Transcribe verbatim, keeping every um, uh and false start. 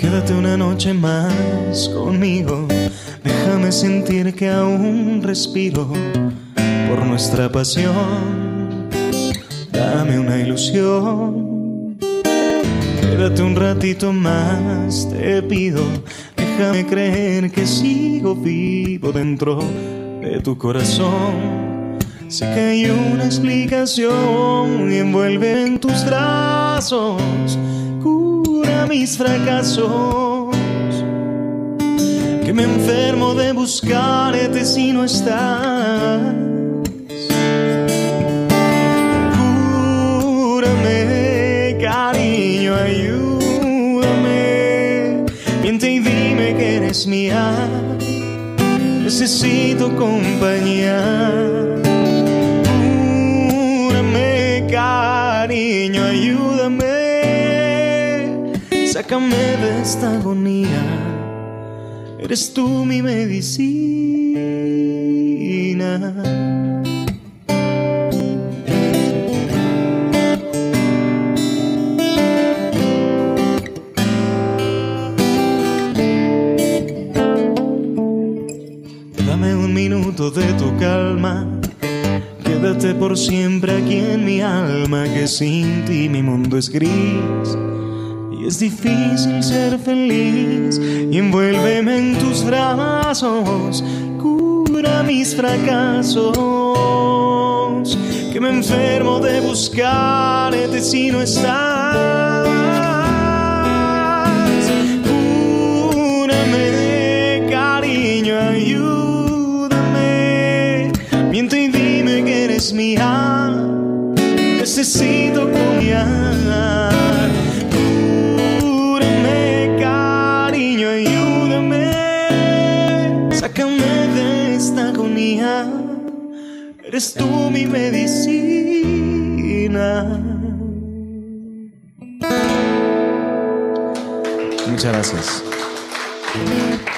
Quédate una noche más conmigo, déjame sentir que aún respiro por nuestra pasión. Dame una ilusión, quédate un ratito más, te pido. Déjame creer que sigo vivo dentro de tu corazón. Sé que hay una explicación y envuelve en tus brazos. Cura mis fracasos, que me enfermo de buscarte si no estás. Cúrame, cariño, ayúdame. Miente y dime que eres mía, necesito compañía. Cúrame, cariño, ayúdame. Sácame de esta agonía, eres tú mi medicina. Dame un minuto de tu calma, quédate por siempre aquí en mi alma, que sin ti mi mundo es gris. Y es difícil ser feliz, y envuélveme en tus brazos. Cura mis fracasos, que me enfermo de buscarte si no estás. Cúrame, cariño, ayúdame. Miente y dime que eres mía, necesito confiar. Eres tú mi medicina. Muchas gracias.